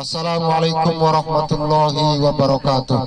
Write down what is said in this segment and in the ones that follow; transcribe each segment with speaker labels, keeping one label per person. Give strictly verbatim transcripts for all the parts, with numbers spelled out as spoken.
Speaker 1: Assalamualaikum warahmatullahi wabarakatuh.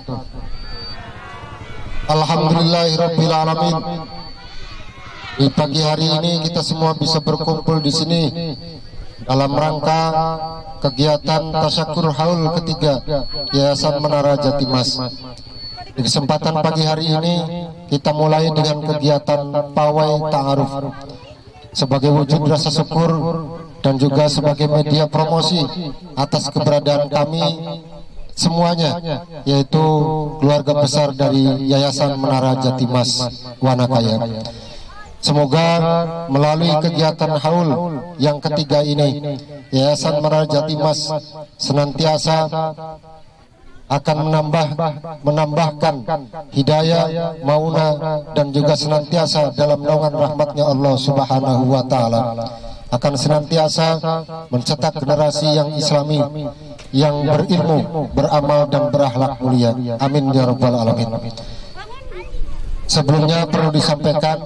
Speaker 1: Alhamdulillahirabbil alamin. Di pagi hari ini kita semua bisa berkumpul di sini dalam rangka kegiatan tasyakur haul ketiga Yayasan Menara Jatimas. Di kesempatan pagi hari ini kita mulai dengan kegiatan pawai ta'aruf sebagai wujud rasa syukur dan juga sebagai media promosi atas keberadaan kami semuanya, yaitu keluarga besar dari Yayasan Menara Jatimas Wanakaya. Semoga melalui kegiatan haul yang ketiga ini, Yayasan Menara Jatimas senantiasa akan menambah menambahkan hidayah, mauna, dan juga senantiasa dalam naungan rahmatnya Allah Subhanahu wa Ta'ala, akan senantiasa mencetak generasi yang islami, yang berilmu, beramal, dan berakhlak mulia. Amin ya rabbal alamin. Sebelumnya perlu disampaikan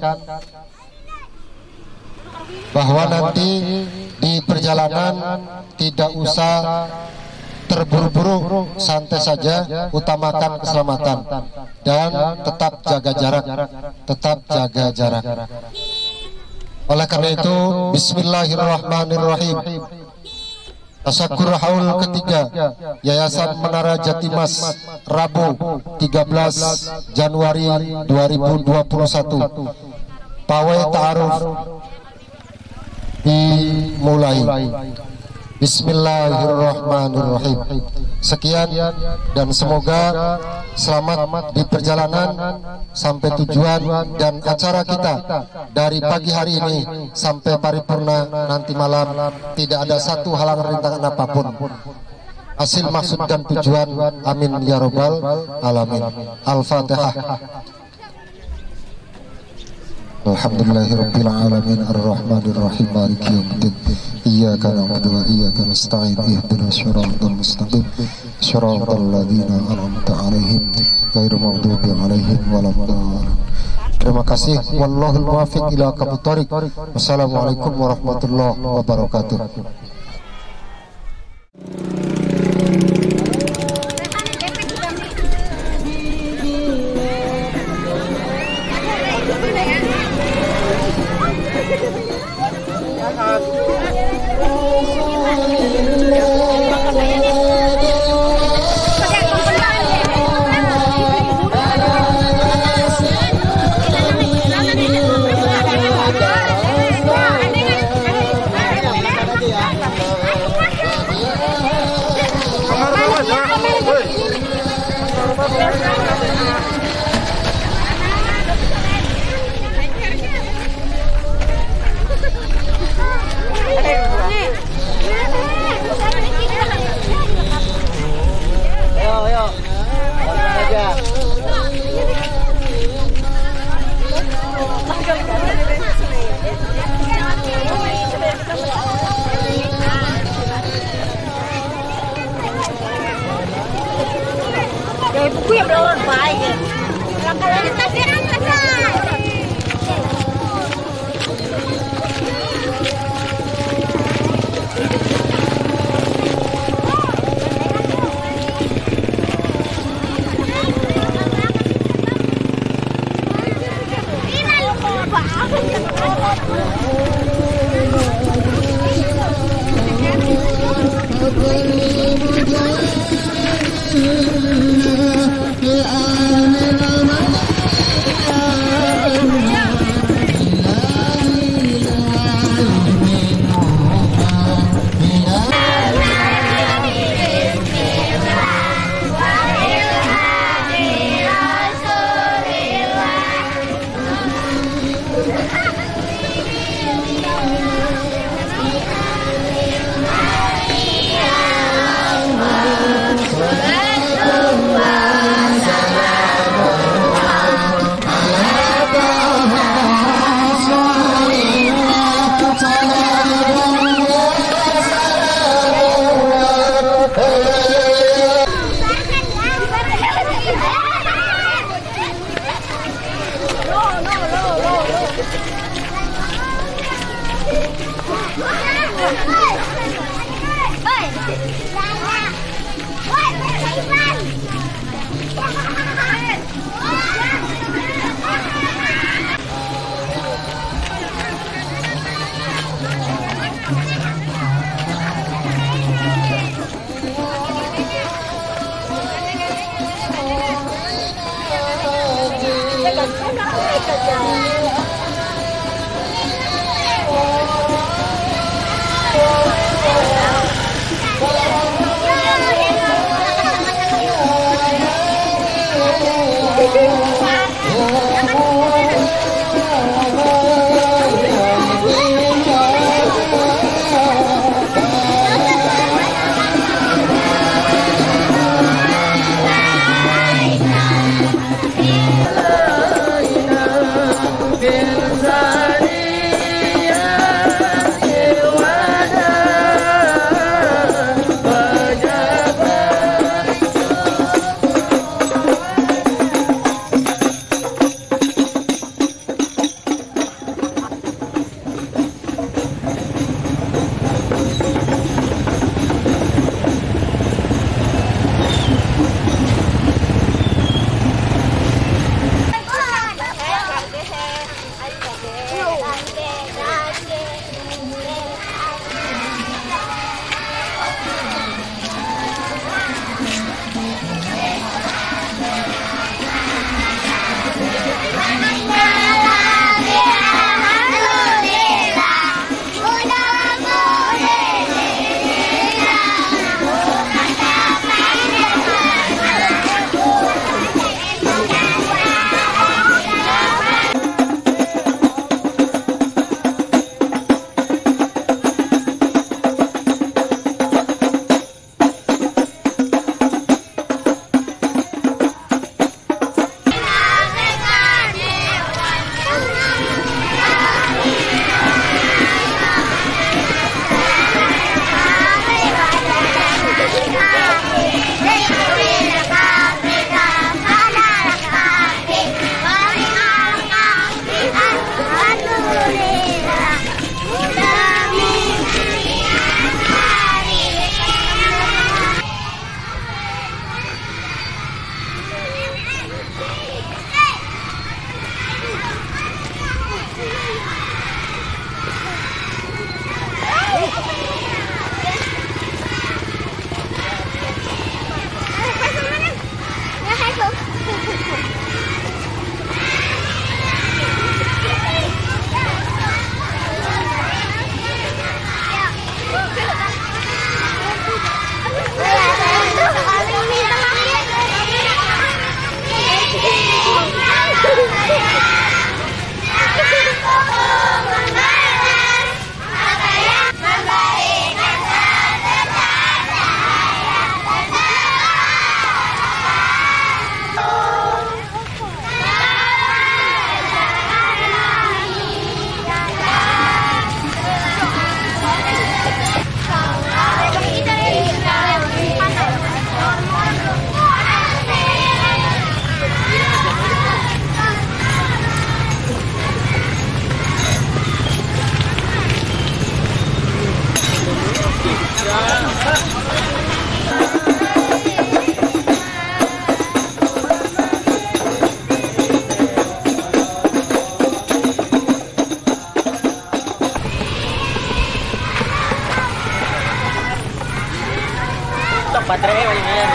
Speaker 1: bahwa nanti di perjalanan tidak usah terburu-buru, santai saja, utamakan keselamatan dan tetap jaga jarak, tetap jaga jarak. Oleh karena itu, bismillahirrahmanirrahim. Tasyakur haul ketiga Yayasan Menara Jatimas, Rabu tiga belas Januari dua ribu dua puluh satu. Pawai ta'aruf dimulai. Bismillahirrahmanirrahim. Sekian dan semoga selamat di perjalanan sampai tujuan dan acara kita dari pagi hari ini sampai paripurna nanti malam. Tidak ada satu halangan rintangan apapun. Hasil maksud dan tujuan. Amin ya rabbal alamin. Al-Fatihah. Alhamdulillahirabbil alamin arrahmanir rahim maliki yaumiddin iyyaka na'budu wa iyyaka nasta'in ihdinas shiratal mustaqim shiratal ladzina an'amta 'alaihim ghairil maghdubi 'alaihim waladdallin. Terima kasih. Wallahul muwaffiq ila aqwamit thoriq. Wassalamualaikum warahmatullahi wabarakatuh.
Speaker 2: Buku yang belum baik. Kalau dikasih apa? Hei,
Speaker 3: baterainya banyak ya.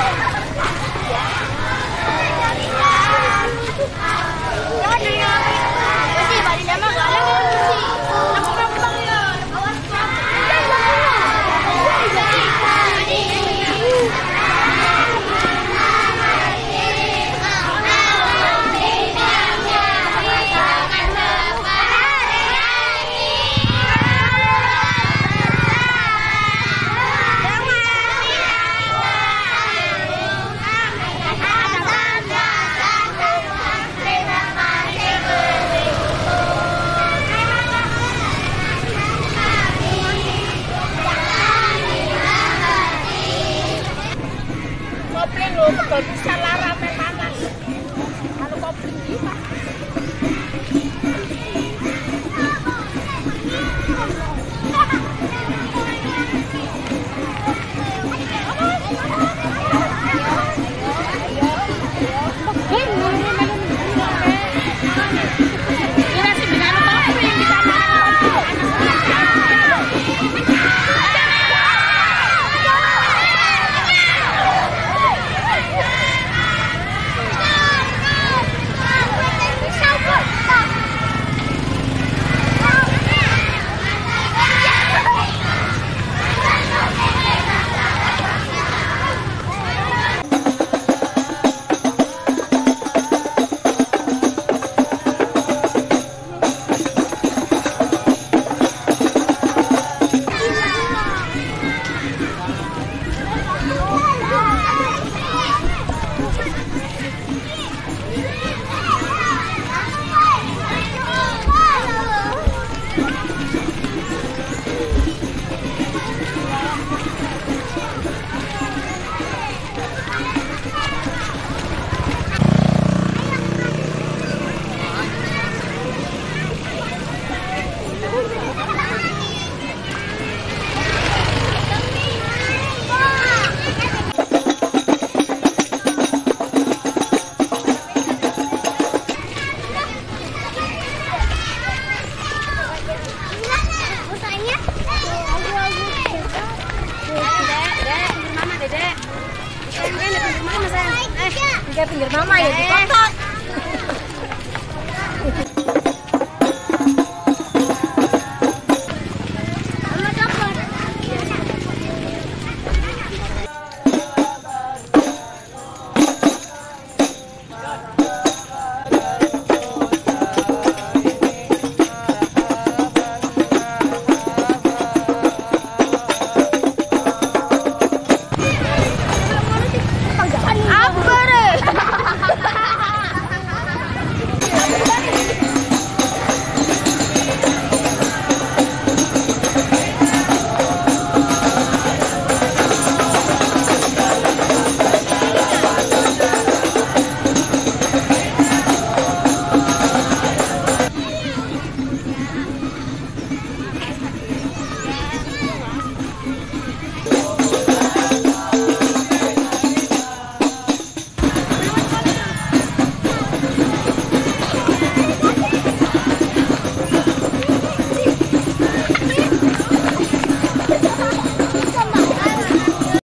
Speaker 2: kayak pinggir mama ya di kota.